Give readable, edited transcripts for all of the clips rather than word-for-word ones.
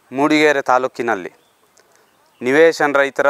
ಮೂಡಿಗೆರೆ ತಾಲೂಕಿನಲ್ಲಿ ನಿವೇಶನ ರೈತರ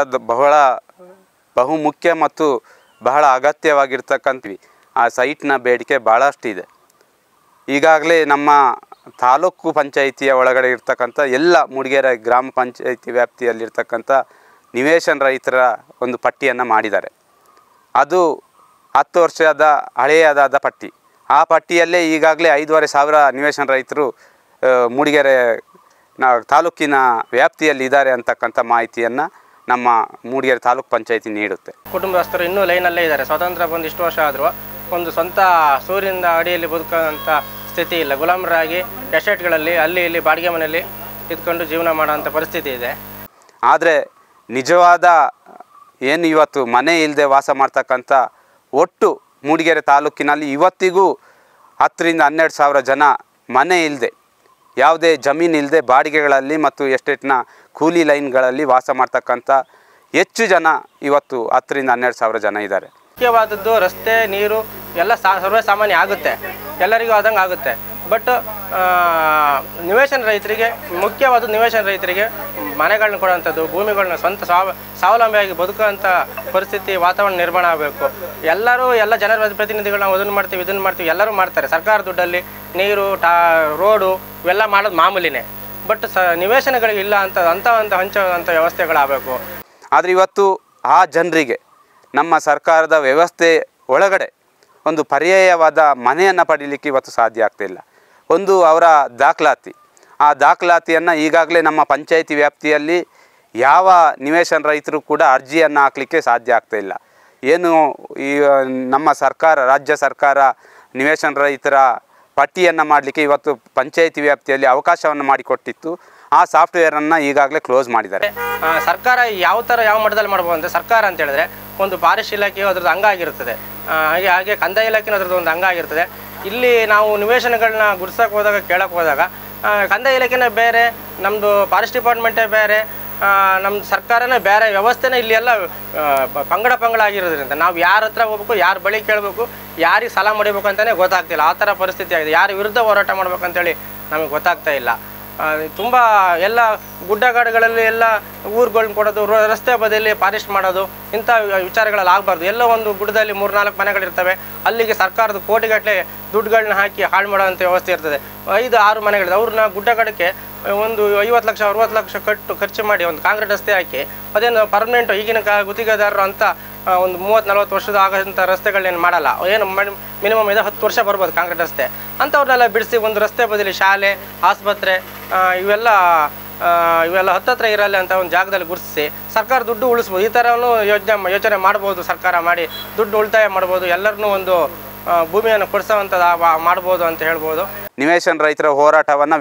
ಬಹುಮುಖ್ಯ ಮತ್ತು ಬಹಳ ಅಗತ್ಯವಾಗಿರ್ತಕ್ಕಂಥ ಆ ಸೈಟ್ನ ಬೇಡಿಕೆ ಭಾಳಷ್ಟಿದೆ. ಈಗಾಗಲೇ ನಮ್ಮ ತಾಲೂಕು ಪಂಚಾಯಿತಿಯ ಒಳಗಡೆ ಇರ್ತಕ್ಕಂಥ ಎಲ್ಲ ಮೂಡಿಗೆರೆ ಗ್ರಾಮ ಪಂಚಾಯಿತಿ ವ್ಯಾಪ್ತಿಯಲ್ಲಿರ್ತಕ್ಕಂಥ ನಿವೇಶನ ರೈತರ ಒಂದು ಪಟ್ಟಿಯನ್ನು ಮಾಡಿದ್ದಾರೆ. ಅದು 10 ವರ್ಷದ ಹಳೆಯದಾದ ಪಟ್ಟಿ. ಆ ಪಟ್ಟಿಯಲ್ಲೇ ಈಗಾಗಲೇ 5,500 ನಿವೇಶನ ರೈತರು ಮೂಡಿಗೆರೆ ತಾಲೂಕಿನ ವ್ಯಾಪ್ತಿಯಲ್ಲಿ ಇದ್ದಾರೆ ಅಂತಕ್ಕಂಥ ಮಾಹಿತಿಯನ್ನು ನಮ್ಮ ಮೂಡಿಗೆರೆ ತಾಲೂಕು ಪಂಚಾಯಿತಿ ನೀಡುತ್ತೆ. ಕುಟುಂಬಸ್ಥರು ಇನ್ನೂ ಲೈನಲ್ಲೇ ಇದ್ದಾರೆ. ಸ್ವಾತಂತ್ರ್ಯ ಬಂದು ಇಷ್ಟು ವರ್ಷ ಆದರೂ ಒಂದು ಸ್ವಂತ ಸೂರ್ಯನ ಅಡಿಯಲ್ಲಿ ಬದುಕುವಂಥ ಸ್ಥಿತಿ ಇಲ್ಲ. ಗುಲಾಮರಾಗಿ ಎಸ್ಟೇಟ್ಗಳಲ್ಲಿ ಅಲ್ಲಿ ಇಲ್ಲಿ ಬಾಡಿಗೆ ಮನೆಯಲ್ಲಿ ಇದ್ಕೊಂಡು ಜೀವನ ಮಾಡೋವಂಥ ಪರಿಸ್ಥಿತಿ ಇದೆ. ಆದರೆ ನಿಜವಾದ ಏನು ಇವತ್ತು ಮನೆ ಇಲ್ಲದೆ ವಾಸ ಮಾಡ್ತಕ್ಕಂಥ ಒಟ್ಟು ಮೂಡಿಗೆರೆ ತಾಲೂಕಿನಲ್ಲಿ ಇವತ್ತಿಗೂ 10ರಿಂದ 12,000 ಜನ ಮನೆ ಇಲ್ಲದೆ, ಯಾವುದೇ ಜಮೀನು ಇಲ್ಲದೆ ಬಾಡಿಗೆಗಳಲ್ಲಿ ಮತ್ತು ಎಸ್ಟೇಟ್ನ ಕೂಲಿ ಲೈನ್ಗಳಲ್ಲಿ ವಾಸ ಮಾಡ್ತಕ್ಕಂಥ ಹೆಚ್ಚು ಜನ ಇವತ್ತು 10ರಿಂದ 12,000 ಜನ ಇದ್ದಾರೆ. ಮುಖ್ಯವಾದದ್ದು ರಸ್ತೆ, ನೀರು ಎಲ್ಲ ಸರ್ವೇ ಸಾಮಾನ್ಯ ಆಗುತ್ತೆ, ಎಲ್ಲರಿಗೂ ಆದಂಗೆ ಆಗುತ್ತೆ. ಬಟ್ ನಿವೇಶನ ರೈತರಿಗೆ ಮುಖ್ಯವಾದ ನಿವೇಶನ ರೈತರಿಗೆ ಮನೆಗಳನ್ನ ಕೊಡುವಂಥದ್ದು, ಭೂಮಿಗಳನ್ನ ಸ್ವಂತ ಸ್ವಾವಲಂಬಿಯಾಗಿ ಬದುಕುವಂಥ ಪರಿಸ್ಥಿತಿ ವಾತಾವರಣ ನಿರ್ಮಾಣ ಆಗಬೇಕು. ಎಲ್ಲ ಜನರ ಪ್ರತಿನಿಧಿಗಳನ್ನ ಅದನ್ನು ಮಾಡ್ತೀವಿ ಇದನ್ನು ಮಾಡ್ತೀವಿ ಎಲ್ಲರೂ ಮಾಡ್ತಾರೆ. ಸರ್ಕಾರ ದುಡ್ಡಲ್ಲಿ ನೀರು ರೋಡು ಇವೆಲ್ಲ ಮಾಡೋದು ಮಾಮೂಲಿನೇ. ಬಟ್ ನಿವೇಶನಗಳಿಗೆ ಇಲ್ಲ ಅಂತ ಹಂಚುವಂಥ ವ್ಯವಸ್ಥೆಗಳಾಗಬೇಕು. ಆದರೆ ಇವತ್ತು ಆ ಜನರಿಗೆ ನಮ್ಮ ಸರ್ಕಾರದ ವ್ಯವಸ್ಥೆ ಒಳಗಡೆ ಒಂದು ಪರ್ಯಾಯವಾದ ಮನೆಯನ್ನು ಪಡೀಲಿಕ್ಕೆ ಇವತ್ತು ಸಾಧ್ಯ ಆಗ್ತಾಯಿಲ್ಲ. ಒಂದು ಅವರ ದಾಖಲಾತಿ, ಆ ದಾಖಲಾತಿಯನ್ನು ಈಗಾಗಲೇ ನಮ್ಮ ಪಂಚಾಯಿತಿ ವ್ಯಾಪ್ತಿಯಲ್ಲಿ ಯಾವ ನಿವೇಶನ ರೈತರು ಕೂಡ ಅರ್ಜಿಯನ್ನು ಹಾಕಲಿಕ್ಕೆ ಸಾಧ್ಯ ಆಗ್ತಾಯಿಲ್ಲ. ಏನು ಈ ನಮ್ಮ ಸರ್ಕಾರ, ರಾಜ್ಯ ಸರ್ಕಾರ ನಿವೇಶನ ರೈತರ ಪಟ್ಟಿಯನ್ನು ಮಾಡಲಿಕ್ಕೆ ಇವತ್ತು ಪಂಚಾಯಿತಿ ವ್ಯಾಪ್ತಿಯಲ್ಲಿ ಅವಕಾಶವನ್ನು ಮಾಡಿಕೊಟ್ಟಿತ್ತು. ಆ ಸಾಫ್ಟ್ವೇರನ್ನು ಈಗಾಗಲೇ ಕ್ಲೋಸ್ ಮಾಡಿದ್ದಾರೆ. ಸರ್ಕಾರ ಯಾವ ಮಟ್ಟದಲ್ಲಿ ಮಾಡ್ಬೋದು ಅಂದರೆ, ಸರ್ಕಾರ ಅಂತ ಹೇಳಿದ್ರೆ ಒಂದು ಫಾರೆಸ್ಟ್ ಇಲಾಖೆಯು ಅದ್ರದ್ದು ಅಂಗ ಆಗಿರ್ತದೆ, ಹಾಗೆ ಕಂದಾಯ ಇಲಾಖೆನೂ ಅದ್ರದ್ದು ಒಂದು ಅಂಗ ಆಗಿರ್ತದೆ. ಇಲ್ಲಿ ನಾವು ನಿವೇಶನಗಳನ್ನ ಗುರ್ಸಕ್ಕೆ ಹೋದಾಗ ಕೇಳಕ್ಕೆ ಹೋದಾಗ ಕಂದಾಯ ಇಲಾಖೆನೇ ಬೇರೆ, ನಮ್ಮದು ಫಾರೆಸ್ಟ್ ಡಿಪಾರ್ಟ್ಮೆಂಟೇ ಬೇರೆ, ನಮ್ಮ ಸರ್ಕಾರನೇ ಬೇರೆ, ವ್ಯವಸ್ಥೆನೇ ಇಲ್ಲಿ ಎಲ್ಲ ಪಂಗಡ ಆಗಿರೋದ್ರಿಂದ ನಾವು ಯಾರ ಹತ್ರ ಹೋಗ್ಬೇಕು, ಯಾರ ಬಳಿ ಕೇಳಬೇಕು, ಯಾರಿಗೆ ಸಾಲ ಮಾಡಬೇಕು ಅಂತಲೇ ಗೊತ್ತಾಗ್ತಿಲ್ಲ. ಆ ಥರ ಪರಿಸ್ಥಿತಿ ಆಗಿದೆ. ಯಾರ ವಿರುದ್ಧ ಹೋರಾಟ ಮಾಡ್ಬೇಕಂತೇಳಿ ನಮಗೆ ಗೊತ್ತಾಗ್ತಾ ಇಲ್ಲ. ತುಂಬ ಎಲ್ಲ ಗುಡ್ಡಗಾಡುಗಳಲ್ಲಿ ಎಲ್ಲ ಊರುಗಳ್ನ ಕೊಡೋದು, ರಸ್ತೆ ಬದಿಯಲ್ಲಿ ಫಾರೆಸ್ಟ್ ಮಾಡೋದು, ಇಂಥ ವಿಚಾರಗಳಲ್ಲಿ ಆಗಬಾರ್ದು. ಎಲ್ಲೋ ಒಂದು ಗುಡ್ಡದಲ್ಲಿ 3-4 ಮನೆಗಳಿರ್ತವೆ, ಅಲ್ಲಿಗೆ ಸರ್ಕಾರದ ಕೋಟಿಗಟ್ಟಲೆ ದುಡ್ಡುಗಳನ್ನ ಹಾಕಿ ಹಾಳು ಮಾಡೋವಂಥ ವ್ಯವಸ್ಥೆ ಇರ್ತದೆ. 5-6 ಮನೆಗಳಿದೆ, ಅವ್ರನ್ನ ಗುಡ್ಡಗಾಡಕ್ಕೆ ಒಂದು 50 ಲಕ್ಷ 60 ಲಕ್ಷ ಖರ್ಚು ಮಾಡಿ ಒಂದು ಕಾಂಕ್ರೀಟ್ ರಸ್ತೆ ಹಾಕಿ ಅದೇನು ಪರ್ಮನೆಂಟು ಈಗಿನ ಗುತ್ತಿಗೆದಾರರು ಅಂತ ಒಂದು 30-40 ವರ್ಷದ ಆಗೋಂಥ ರಸ್ತೆಗಳನ್ನೇನು ಮಾಡಲ್ಲ. ಏನು ಮಿನಿಮಮ್ 10 ವರ್ಷ ಬರ್ಬೋದು ಕಾಂಕ್ರೀಟ್ ರಸ್ತೆ. ಅಂಥವ್ರನ್ನೆಲ್ಲ ಬಿಡಿಸಿ ಒಂದು ರಸ್ತೆ ಬದಲಿ ಶಾಲೆ, ಆಸ್ಪತ್ರೆ ಇವೆಲ್ಲ ಹತ್ತತ್ರ ಇರಲ್ಲ ಅಂತ ಒಂದು ಜಾಗದಲ್ಲಿ ಗುರುತಿಸಿ ಸರ್ಕಾರ ದುಡ್ಡು ಉಳಿಸ್ಬೋದು. ಈ ಥರನೂ ಯೋಚನೆ ಮಾಡ್ಬೋದು. ಸರ್ಕಾರ ಮಾಡಿ ದುಡ್ಡು ಉಳಿತಾಯ ಮಾಡ್ಬೋದು, ಎಲ್ಲರನ್ನೂ ಒಂದು ಭೂಮಿಯನ್ನು ಕೊಡಿಸೋವಂಥದ್ದು ಮಾಡ್ಬೋದು ಅಂತ ಹೇಳ್ಬೋದು. ನಿವೇಶನ ರೈತರ ಹೋರಾಟವನ್ನು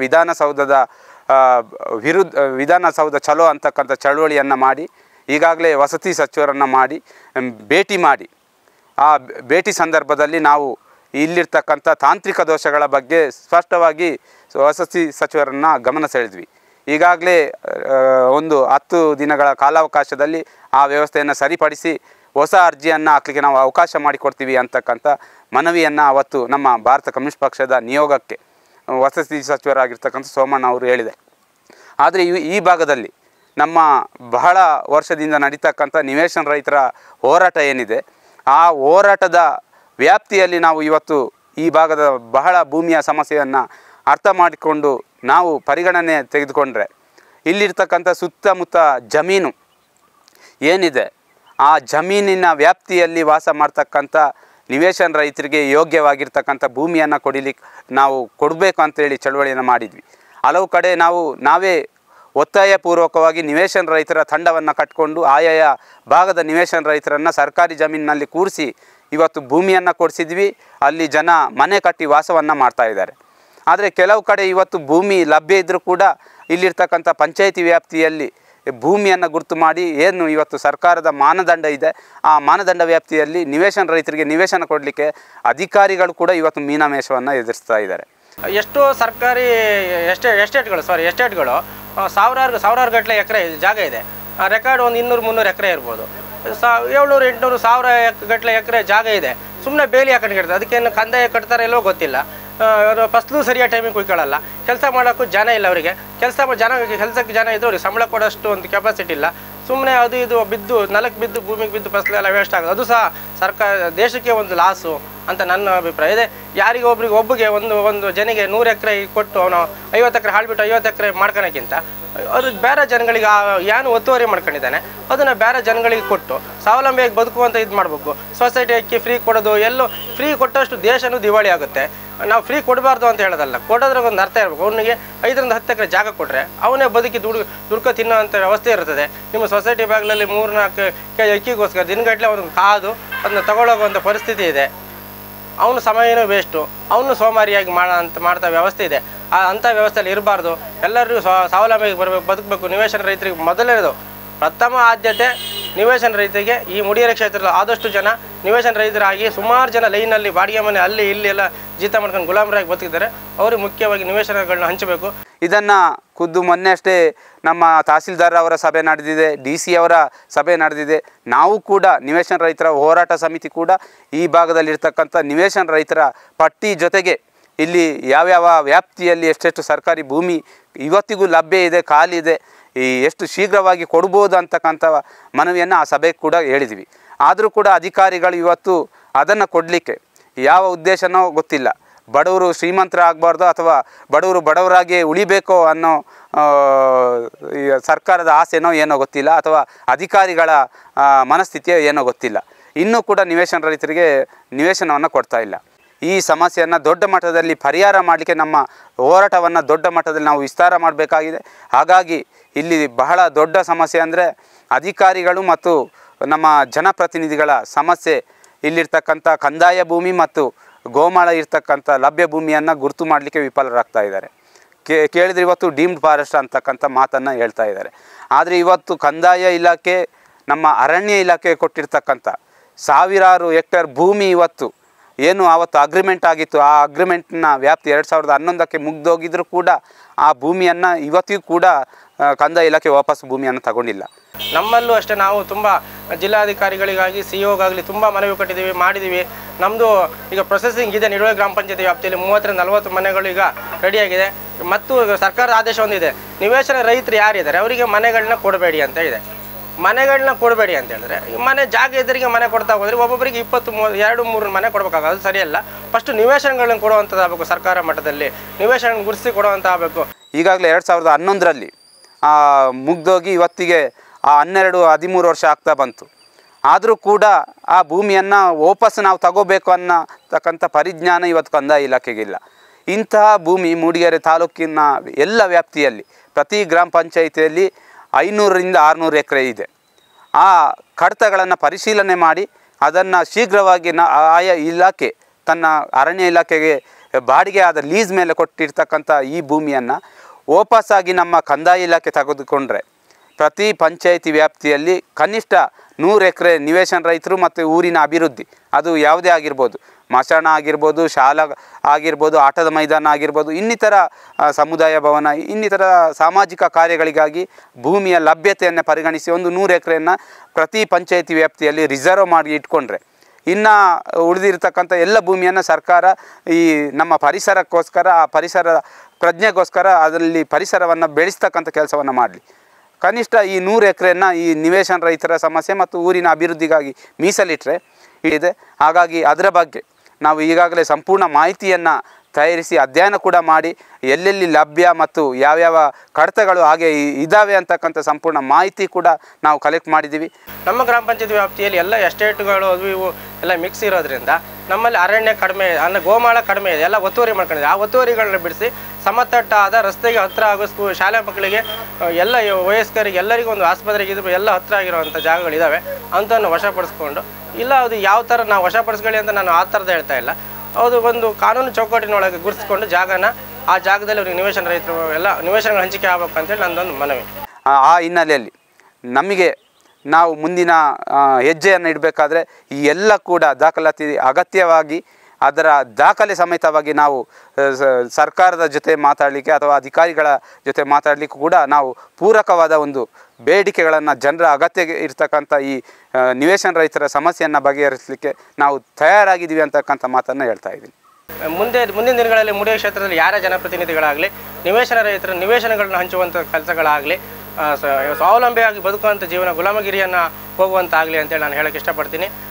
ವಿಧಾನಸೌಧ ಚಲೋ ಅಂತಕ್ಕಂಥ ಚಳವಳಿಯನ್ನು ಮಾಡಿ ಈಗಾಗಲೇ ವಸತಿ ಸಚಿವರನ್ನು ಮಾಡಿ ಭೇಟಿ ಮಾಡಿ, ಆ ಭೇಟಿ ಸಂದರ್ಭದಲ್ಲಿ ನಾವು ಇಲ್ಲಿರ್ತಕ್ಕಂಥ ತಾಂತ್ರಿಕ ದೋಷಗಳ ಬಗ್ಗೆ ಸ್ಪಷ್ಟವಾಗಿ ವಸತಿ ಸಚಿವರನ್ನು ಗಮನ ಸೆಳೆದ್ವಿ. ಈಗಾಗಲೇ ಒಂದು 10 ದಿನಗಳ ಕಾಲಾವಕಾಶದಲ್ಲಿ ಆ ವ್ಯವಸ್ಥೆಯನ್ನು ಸರಿಪಡಿಸಿ ಹೊಸ ಅರ್ಜಿಯನ್ನು ಹಾಕಲಿಕ್ಕೆ ನಾವು ಅವಕಾಶ ಮಾಡಿಕೊಡ್ತೀವಿ ಅಂತಕ್ಕಂಥ ಮನವಿಯನ್ನು ಅವತ್ತು ನಮ್ಮ ಭಾರತ ಕಮ್ಯುನಿಸ್ಟ್ ಪಕ್ಷದ ನಿಯೋಗಕ್ಕೆ ವಸತಿ ಸಚಿವರಾಗಿರ್ತಕ್ಕಂಥ ಸೋಮಣ್ಣ ಅವರು ಹೇಳಿದೆ. ಆದರೆ ಈ ಭಾಗದಲ್ಲಿ ನಮ್ಮ ಬಹಳ ವರ್ಷದಿಂದ ನಡೀತಕ್ಕಂಥ ನಿವೇಶನ ರೈತರ ಹೋರಾಟ ಏನಿದೆ, ಆ ಹೋರಾಟದ ವ್ಯಾಪ್ತಿಯಲ್ಲಿ ನಾವು ಇವತ್ತು ಈ ಭಾಗದ ಬಹಳ ಭೂಮಿಯ ಸಮಸ್ಯೆಯನ್ನು ಅರ್ಥ ಮಾಡಿಕೊಂಡು ನಾವು ಪರಿಗಣನೆ ತೆಗೆದುಕೊಂಡ್ರೆ ಇಲ್ಲಿರ್ತಕ್ಕಂಥ ಸುತ್ತಮುತ್ತ ಜಮೀನು ಏನಿದೆ, ಆ ಜಮೀನಿನ ವ್ಯಾಪ್ತಿಯಲ್ಲಿ ವಾಸ ಮಾಡ್ತಕ್ಕಂಥ ನಿವೇಶನ ರೈತರಿಗೆ ಯೋಗ್ಯವಾಗಿರ್ತಕ್ಕಂಥ ಭೂಮಿಯನ್ನು ನಾವು ಕೊಡಬೇಕು ಅಂತೇಳಿ ಚಳವಳಿಯನ್ನು ಮಾಡಿದ್ವಿ. ಹಲವು ಕಡೆ ನಾವೇ ಒತ್ತಾಯಪೂರ್ವಕವಾಗಿ ನಿವೇಶನ ರೈತರ ತಂಡವನ್ನು ಕಟ್ಟಿಕೊಂಡು ಆಯಾಯ ಭಾಗದ ನಿವೇಶನ ರೈತರನ್ನು ಸರ್ಕಾರಿ ಜಮೀನಿನಲ್ಲಿ ಕೂರಿಸಿ ಇವತ್ತು ಭೂಮಿಯನ್ನು ಕೊಡಿಸಿದ್ವಿ. ಅಲ್ಲಿ ಜನ ಮನೆ ಕಟ್ಟಿ ವಾಸವನ್ನು ಮಾಡ್ತಾ ಇದ್ದಾರೆ. ಆದರೆ ಕೆಲವು ಕಡೆ ಇವತ್ತು ಭೂಮಿ ಲಭ್ಯ ಇದ್ದರೂ ಕೂಡ ಇಲ್ಲಿರ್ತಕ್ಕಂಥ ಪಂಚಾಯಿತಿ ವ್ಯಾಪ್ತಿಯಲ್ಲಿ ಭೂಮಿಯನ್ನು ಗುರುತು ಮಾಡಿ ಏನು ಇವತ್ತು ಸರ್ಕಾರದ ಮಾನದಂಡ ಇದೆ, ಆ ಮಾನದಂಡ ವ್ಯಾಪ್ತಿಯಲ್ಲಿ ನಿವೇಶನ ರೈತರಿಗೆ ನಿವೇಶನ ಕೊಡಲಿಕ್ಕೆ ಅಧಿಕಾರಿಗಳು ಕೂಡ ಇವತ್ತು ಮೀನಾಮೇಷವನ್ನು ಎದುರಿಸ್ತಾ ಇದ್ದಾರೆ. ಎಷ್ಟೋ ಸರ್ಕಾರಿ ಎಸ್ಟೇಟ್ಗಳು ಸಾವಿರಾರು ಗಟ್ಟಲೆ ಎಕರೆ ಜಾಗ ಇದೆ. ರೆಕಾರ್ಡ್ ಒಂದು 200-300 ಎಕರೆ ಇರ್ಬೋದು. 700-800-1000 ಗಟ್ಟಲೆ ಎಕರೆ ಜಾಗ ಇದೆ. ಸುಮ್ಮನೆ ಬೇಲಿ ಹಾಕೊಂಡಿರ್ತದೆ. ಅದಕ್ಕೇನು ಕಂದಾಯ ಕಟ್ತಾರೆ ಎಲ್ಲೋ ಗೊತ್ತಿಲ್ಲ. ಫಸ್ಲು ಸರಿಯಾದ ಟೈಮಿಗೆ ಕುಯ್ಕೊಳ್ಳಲ್ಲ, ಕೆಲಸ ಮಾಡೋಕ್ಕೂ ಜನ ಇಲ್ಲ ಅವರಿಗೆ, ಕೆಲಸಕ್ಕೆ ಜನ ಇದ್ದು ಅವ್ರಿಗೆ ಸಂಬಳ ಕೊಡೋಷ್ಟು ಒಂದು ಕೆಪಾಸಿಟಿ ಇಲ್ಲ. ಸುಮ್ಮನೆ ಅದು ಇದು ಬಿದ್ದು ನೆಲಕ್ಕೆ ಬಿದ್ದು ಭೂಮಿಗೆ ಬಿದ್ದು ಫಸಲೆಲ್ಲ ವೇಸ್ಟ್ ಆಗೋದು, ಅದು ಸಹ ದೇಶಕ್ಕೆ ಒಂದು ಲಾಸು ಅಂತ ನನ್ನ ಅಭಿಪ್ರಾಯ ಇದೆ. ಯಾರಿಗೆ ಒಬ್ಬರಿಗೆ ಒಂದು ಜನಿಗೆ 100 ಎಕರೆ ಕೊಟ್ಟು ಅವನು 50 ಎಕರೆ ಹಾಳ್ಬಿಟ್ಟು 50 ಎಕರೆ ಮಾಡ್ಕೊಳಕ್ಕಿಂತ ಅದು ಬೇರೆ ಜನಗಳಿಗೆ ಏನು ಒತ್ತುವರಿ ಮಾಡ್ಕೊಂಡಿದ್ದಾನೆ ಅದನ್ನು ಬೇರೆ ಜನಗಳಿಗೆ ಕೊಟ್ಟು ಸ್ವಾವಲಂಬಿಯಾಗಿ ಬದುಕುವಂತ ಇದು ಮಾಡಬೇಕು. ಸೊಸೈಟಿ ಅಕ್ಕಿ ಫ್ರೀ ಕೊಡೋದು, ಎಲ್ಲೋ ಫ್ರೀ ಕೊಟ್ಟಷ್ಟು ದೇಶನೂ ದಿವಾಳಿ ಆಗುತ್ತೆ. ನಾವು ಫ್ರೀ ಕೊಡಬಾರ್ದು ಅಂತ ಹೇಳೋದಲ್ಲ, ಕೊಡೋದ್ರಾಗ ಒಂದು ಅರ್ಥ ಇರಬೇಕು. ಅವನಿಗೆ 5 ರಿಂದ 10 ಎಕರೆ ಜಾಗ ಕೊಟ್ಟರೆ ಅವನೇ ಬದುಕಿ ದುಡ್ಕೊ ತಿನ್ನೋಂಥ ವ್ಯವಸ್ಥೆ ಇರ್ತದೆ. ನಿಮ್ಮ ಸೊಸೈಟಿ ಬಾಗಿಲಲ್ಲಿ 3-4 ಕೆಜಿ ಅಕ್ಕಿಗೋಸ್ಕರ ದಿನಗಟ್ಟಲೆ ಅವ್ನಿಗೆ ಕಾದು ಅದನ್ನ ತಗೊಳ್ಳೋಗುವಂಥ ಪರಿಸ್ಥಿತಿ ಇದೆ. ಅವನು ಸಮಯನೂ ವೇಸ್ಟು, ಅವನು ಸೋಮಾರಿಯಾಗಿ ಮಾಡ್ತಾ ವ್ಯವಸ್ಥೆ ಇದೆ. ಅಂಥ ವ್ಯವಸ್ಥೆಯಲ್ಲಿ ಇರಬಾರ್ದು. ಎಲ್ಲರಿಗೂ ಸ್ವಾವಲಂಬಿಗೆ ಬದುಕಬೇಕು. ನಿವೇಶನ ರೈತರಿಗೆ ಮೊದಲನೇದು ಪ್ರಥಮ ಆದ್ಯತೆ ನಿವೇಶನ ರೈತರಿಗೆ. ಈ ಮೂಡಿಗೆರೆ ಕ್ಷೇತ್ರದ ಆದಷ್ಟು ಜನ ನಿವೇಶನ ರೈತರಾಗಿ ಸುಮಾರು ಜನ ಲೈನಲ್ಲಿ ಬಾಡಿಗೆ ಮನೆ ಅಲ್ಲಿ ಇಲ್ಲಿ ಎಲ್ಲ ಜೀತ ಮಾಡ್ಕೊಂಡು ಗುಲಾಮರಾಗಿ ಬದುಕಿದ್ದಾರೆ. ಅವರು ಮುಖ್ಯವಾಗಿ ನಿವೇಶನಗಳನ್ನ ಹಂಚಬೇಕು. ಇದನ್ನು ಖುದ್ದು ಮೊನ್ನೆ ಅಷ್ಟೇ ನಮ್ಮ ತಹಸೀಲ್ದಾರ್ ಅವರ ಸಭೆ ನಡೆದಿದೆ, DC ಅವರ ಸಭೆ ನಡೆದಿದೆ. ನಾವು ಕೂಡ ನಿವೇಶನ ರೈತರ ಹೋರಾಟ ಸಮಿತಿ ಕೂಡ ಈ ಭಾಗದಲ್ಲಿರ್ತಕ್ಕಂಥ ನಿವೇಶನ ರೈತರ ಪಟ್ಟಿ ಜೊತೆಗೆ ಇಲ್ಲಿ ಯಾವ್ಯಾವ ವ್ಯಾಪ್ತಿಯಲ್ಲಿ ಎಷ್ಟೆಷ್ಟು ಸರ್ಕಾರಿ ಭೂಮಿ ಇವತ್ತಿಗೂ ಲಭ್ಯ ಇದೆ, ಖಾಲಿ ಇದೆ, ಎಷ್ಟು ಶೀಘ್ರವಾಗಿ ಕೊಡ್ಬೋದು ಅಂತಕ್ಕಂಥ ಮನವಿಯನ್ನು ಆ ಸಭೆಗೆ ಕೂಡ ಹೇಳಿದ್ವಿ. ಆದರೂ ಕೂಡ ಅಧಿಕಾರಿಗಳು ಇವತ್ತು ಅದನ್ನು ಕೊಡಲಿಕ್ಕೆ ಯಾವ ಉದ್ದೇಶನೋ ಗೊತ್ತಿಲ್ಲ. ಬಡವರು ಶ್ರೀಮಂತರಾಗಬಾರ್ದು ಅಥವಾ ಬಡವರು ಬಡವರಾಗಿ ಉಳಿಬೇಕೋ ಅನ್ನೋ ಸರ್ಕಾರದ ಆಸೆನೋ ಏನೋ ಗೊತ್ತಿಲ್ಲ, ಅಥವಾ ಅಧಿಕಾರಿಗಳ ಮನಸ್ಥಿತಿಯೋ ಏನೋ ಗೊತ್ತಿಲ್ಲ. ಇನ್ನೂ ಕೂಡ ನಿವೇಶನ ರೈತರಿಗೆ ನಿವೇಶನವನ್ನು ಕೊಡ್ತಾ ಇಲ್ಲ. ಈ ಸಮಸ್ಯೆಯನ್ನು ದೊಡ್ಡ ಮಟ್ಟದಲ್ಲಿ ಪರಿಹಾರ ಮಾಡಲಿಕ್ಕೆ ನಮ್ಮ ಹೋರಾಟವನ್ನು ದೊಡ್ಡ ಮಟ್ಟದಲ್ಲಿ ನಾವು ವಿಸ್ತಾರ ಮಾಡಬೇಕಾಗಿದೆ. ಹಾಗಾಗಿ ಇಲ್ಲಿ ಬಹಳ ದೊಡ್ಡ ಸಮಸ್ಯೆ ಅಂದರೆ ಅಧಿಕಾರಿಗಳು ಮತ್ತು ನಮ್ಮ ಜನಪ್ರತಿನಿಧಿಗಳ ಸಮಸ್ಯೆ. ಇಲ್ಲಿರ್ತಕ್ಕಂಥ ಕಂದಾಯ ಭೂಮಿ ಮತ್ತು ಗೋಮಾಳ ಇರ್ತಕ್ಕಂಥ ಲಭ್ಯ ಭೂಮಿಯನ್ನು ಗುರುತು ಮಾಡಲಿಕ್ಕೆ ವಿಫಲರಾಗ್ತಾ ಇದ್ದಾರೆ. ಕೇಳಿದರೆ ಇವತ್ತು ಡೀಮ್ಡ್ ಫಾರೆಸ್ಟ್ ಅಂತಕ್ಕಂಥ ಮಾತನ್ನು ಹೇಳ್ತಾ ಇದ್ದಾರೆ. ಆದರೆ ಇವತ್ತು ಕಂದಾಯ ಇಲಾಖೆ, ನಮ್ಮ ಅರಣ್ಯ ಇಲಾಖೆ ಕೊಟ್ಟಿರ್ತಕ್ಕಂಥ ಸಾವಿರಾರು ಹೆಕ್ಟೇರ್ ಭೂಮಿ ಇವತ್ತು ಏನು ಆವತ್ತು ಅಗ್ರಿಮೆಂಟ್ ಆಗಿತ್ತು, ಆ ಅಗ್ರಿಮೆಂಟ್ನ ವ್ಯಾಪ್ತಿ 2011ಕ್ಕೆ ಮುಗ್ದೋಗಿದ್ರೂ ಕೂಡ ಆ ಭೂಮಿಯನ್ನು ಇವತ್ತಿಗೂ ಕೂಡ ಕಂದಾಯ ಇಲಾಖೆ ವಾಪಸ್ ಭೂಮಿಯನ್ನು ತಗೊಂಡಿಲ್ಲ. ನಮ್ಮಲ್ಲೂ ಅಷ್ಟೇ ನಾವು ತುಂಬ ಜಿಲ್ಲಾಧಿಕಾರಿಗಳಿಗಾಗಿ CO-ಗಾಗಲಿ ತುಂಬ ಮನವಿ ಕೊಟ್ಟಿದ್ದೀವಿ, ಮಾಡಿದ್ದೀವಿ. ನಮ್ಮದು ಈಗ ಪ್ರೊಸೆಸಿಂಗ್ ಇದೆ. ನಿಡುವೆ ಗ್ರಾಮ ಪಂಚಾಯತಿ ವ್ಯಾಪ್ತಿಯಲ್ಲಿ 30 ರಿಂದ 40 ಮನೆಗಳು ಈಗ ರೆಡಿಯಾಗಿದೆ. ಮತ್ತು ಸರ್ಕಾರದ ಆದೇಶ ಒಂದಿದೆ, ನಿವೇಶನ ರೈತರು ಯಾರಿದ್ದಾರೆ ಅವರಿಗೆ ಮನೆಗಳನ್ನ ಕೊಡಬೇಡಿ ಅಂತ ಇದೆ. ಮನೆಗಳನ್ನ ಕೊಡಬೇಡಿ ಅಂತ ಹೇಳಿದ್ರೆ ಈ ಮನೆ ಜಾಗ ಇದ್ದರಿಗೆ ಮನೆ ಕೊಡ್ತಾ ಹೋದರೆ ಒಬ್ಬೊಬ್ಬರಿಗೆ 2-3 ಮನೆ ಕೊಡಬೇಕಾಗೋದು ಸರಿಯಲ್ಲ. ಫಸ್ಟು ನಿವೇಶನಗಳನ್ನ ಕೊಡುವಂಥದ್ದಾಗಬೇಕು. ಸರ್ಕಾರ ಮಟ್ಟದಲ್ಲಿ ನಿವೇಶನ ಗುರುತಿಸಿ ಕೊಡುವಂಥ ಆಗಬೇಕು. ಈಗಾಗಲೇ 2011ರಲ್ಲಿ ಮುಗ್ದೋಗಿ ಇವತ್ತಿಗೆ 12-13 ವರ್ಷ ಆಗ್ತಾ ಬಂತು. ಆದರೂ ಕೂಡ ಆ ಭೂಮಿಯನ್ನು ವಾಪಸ್ ನಾವು ತಗೋಬೇಕು ಅನ್ನತಕ್ಕಂಥ ಪರಿಜ್ಞಾನ ಇವತ್ತು ಕಂದಾಯ ಇಲಾಖೆಗಿಲ್ಲ. ಇಂತಹ ಭೂಮಿ ಮೂಡಿಗೆರೆ ತಾಲೂಕಿನ ಎಲ್ಲ ವ್ಯಾಪ್ತಿಯಲ್ಲಿ ಪ್ರತಿ ಗ್ರಾಮ ಪಂಚಾಯಿತಿಯಲ್ಲಿ 500 ರಿಂದ 600 ಎಕರೆ ಇದೆ. ಆ ಕಡತಗಳನ್ನು ಪರಿಶೀಲನೆ ಮಾಡಿ ಅದನ್ನು ಶೀಘ್ರವಾಗಿ ಆಯಾ ಇಲಾಖೆ ತನ್ನ ಅರಣ್ಯ ಇಲಾಖೆಗೆ ಬಾಡಿಗೆ ಆದ ಲೀಸ್ ಮೇಲೆ ಕೊಟ್ಟಿರ್ತಕ್ಕಂಥ ಈ ಭೂಮಿಯನ್ನು ವಾಪಸ್ಸಾಗಿ ನಮ್ಮ ಕಂದಾಯ ಇಲಾಖೆ ತೆಗೆದುಕೊಂಡ್ರೆ ಪ್ರತಿ ಪಂಚಾಯಿತಿ ವ್ಯಾಪ್ತಿಯಲ್ಲಿ ಕನಿಷ್ಠ 100 ಎಕರೆ ನಿವೇಶನ ರೈತರು ಮತ್ತು ಊರಿನ ಅಭಿವೃದ್ಧಿ, ಅದು ಯಾವುದೇ ಆಗಿರ್ಬೋದು, ಮಶಾಣ ಆಗಿರ್ಬೋದು, ಶಾಲಾ ಆಗಿರ್ಬೋದು, ಆಟದ ಮೈದಾನ ಆಗಿರ್ಬೋದು, ಇನ್ನಿತರ ಸಮುದಾಯ ಭವನ, ಇನ್ನಿತರ ಸಾಮಾಜಿಕ ಕಾರ್ಯಗಳಿಗಾಗಿ ಭೂಮಿಯ ಲಭ್ಯತೆಯನ್ನು ಪರಿಗಣಿಸಿ ಒಂದು 100 ಎಕರೆಯನ್ನು ಪ್ರತಿ ಪಂಚಾಯಿತಿ ವ್ಯಾಪ್ತಿಯಲ್ಲಿ ರಿಸರ್ವ್ ಮಾಡಿ ಇಟ್ಕೊಂಡ್ರೆ ಇನ್ನು ಉಳಿದಿರ್ತಕ್ಕಂಥ ಎಲ್ಲ ಭೂಮಿಯನ್ನು ಸರ್ಕಾರ ಈ ನಮ್ಮ ಪರಿಸರಕ್ಕೋಸ್ಕರ, ಆ ಪರಿಸರ ಪ್ರಜ್ಞೆಗೋಸ್ಕರ ಅದರಲ್ಲಿ ಪರಿಸರವನ್ನು ಬೆಳೆಸ್ತಕ್ಕಂಥ ಕೆಲಸವನ್ನು ಮಾಡಲಿ. ಕನಿಷ್ಠ ಈ 100 ಎಕರೆಯನ್ನು ಈ ನಿವೇಶನ ರೈತರ ಸಮಸ್ಯೆ ಮತ್ತು ಊರಿನ ಅಭಿವೃದ್ಧಿಗಾಗಿ ಮೀಸಲಿಟ್ಟರೆ ಇದೆ. ಹಾಗಾಗಿ ಅದರ ಬಗ್ಗೆ ನಾವು ಈಗಾಗಲೇ ಸಂಪೂರ್ಣ ಮಾಹಿತಿಯನ್ನು ತಯಾರಿಸಿ ಅಧ್ಯಯನ ಕೂಡ ಮಾಡಿ ಎಲ್ಲೆಲ್ಲಿ ಲಭ್ಯ ಮತ್ತು ಯಾವ್ಯಾವ ಕಡತಗಳು ಹಾಗೆ ಇದ್ದಾವೆ ಅಂತಕ್ಕಂಥ ಸಂಪೂರ್ಣ ಮಾಹಿತಿ ಕೂಡ ನಾವು ಕಲೆಕ್ಟ್ ಮಾಡಿದ್ದೀವಿ. ನಮ್ಮ ಗ್ರಾಮ ಪಂಚಾಯತ್ ವ್ಯಾಪ್ತಿಯಲ್ಲಿ ಎಲ್ಲ ಎಸ್ಟೇಟ್ಗಳು ಅದು ಇವು ಎಲ್ಲ ಮಿಕ್ಸ್ ಇರೋದ್ರಿಂದ ನಮ್ಮಲ್ಲಿ ಅರಣ್ಯ ಕಡಿಮೆ, ಗೋಮಾಳ ಕಡಿಮೆ ಇದೆ, ಎಲ್ಲ ಒತ್ತುವರಿ ಮಾಡ್ಕೊಂಡಿದೆ. ಆ ಒತ್ತುವರಿಗಳನ್ನ ಬಿಡಿಸಿ ಸಮತಟ್ಟಾದ ರಸ್ತೆಗೆ ಹತ್ತಿರ ಆಗೋ ಶಾಲೆ ಮಕ್ಕಳಿಗೆ, ಎಲ್ಲ ವಯಸ್ಕರಿಗೆ, ಎಲ್ಲರಿಗೂ ಒಂದು ಆಸ್ಪತ್ರೆಗೆ ಇದು ಎಲ್ಲ ಹತ್ತಿರ ಆಗಿರುವಂಥ ಜಾಗಗಳಿದ್ದಾವೆ ಅಂತನ್ನು ವಶಪಡಿಸ್ಕೊಂಡು, ಇಲ್ಲ ಅದು ಯಾವ ಥರ ನಾವು ವಶಪಡಿಸ್ಕೊಳ್ಳಿ ಅಂತ ನಾನು ಆ ಥರದ ಹೇಳ್ತಾ ಇಲ್ಲ, ಅದು ಒಂದು ಕಾನೂನು ಚೌಕಟ್ಟಿನೊಳಗೆ ಗುರುತಿಸ್ಕೊಂಡು ಜಾಗನ ಆ ಜಾಗದಲ್ಲಿ ಅವ್ರಿಗೆ ನಿವೇಶನ ರೈತರು ಎಲ್ಲ ನಿವೇಶನಗಳ ಹಂಚಿಕೆ ಆಗಬೇಕು ಅಂತೇಳಿ ನನ್ನದೊಂದು ಮನವಿ. ಆ ಹಿನ್ನೆಲೆಯಲ್ಲಿ ನಮಗೆ ನಾವು ಮುಂದಿನ ಹೆಜ್ಜೆಯನ್ನು ಇಡಬೇಕಾದ್ರೆ ಈ ಎಲ್ಲ ಕೂಡ ದಾಖಲಾತಿ ಅಗತ್ಯವಾಗಿ ಅದರ ದಾಖಲೆ ಸಮೇತವಾಗಿ ನಾವು ಸರ್ಕಾರದ ಜೊತೆ ಮಾತಾಡಲಿಕ್ಕೆ ಅಥವಾ ಅಧಿಕಾರಿಗಳ ಜೊತೆ ಮಾತಾಡಲಿಕ್ಕೂ ಕೂಡ ನಾವು ಪೂರಕವಾದ ಒಂದು ಬೇಡಿಕೆಗಳನ್ನು, ಜನರ ಅಗತ್ಯ ಇರ್ತಕ್ಕಂಥ ಈ ನಿವೇಶನ ರೈತರ ಸಮಸ್ಯೆಯನ್ನು ಬಗೆಹರಿಸಲಿಕ್ಕೆ ನಾವು ತಯಾರಾಗಿದ್ದೀವಿ ಅಂತಕ್ಕಂಥ ಮಾತನ್ನು ಹೇಳ್ತಾ ಇದ್ದೀನಿ. ಮುಂದಿನ ದಿನಗಳಲ್ಲಿ ಮೂಡಿಗೆರೆ ಕ್ಷೇತ್ರದಲ್ಲಿ ಯಾರೇ ಜನಪ್ರತಿನಿಧಿಗಳಾಗಲಿ ನಿವೇಶನ ರಹಿತರ ನಿವೇಶನಗಳನ್ನ ಹಂಚುವಂಥ ಕೆಲಸಗಳಾಗಲಿ ಸ್ವಾವಲಂಬಿಯಾಗಿ ಬದುಕುವಂಥ ಜೀವನ ಗುಲಾಮಗಿರಿಯನ್ನು ಹೋಗುವಂತಾಗಲಿ ಅಂತೇಳಿ ನಾನು ಹೇಳೋಕ್ಕೆ ಇಷ್ಟಪಡ್ತೀನಿ.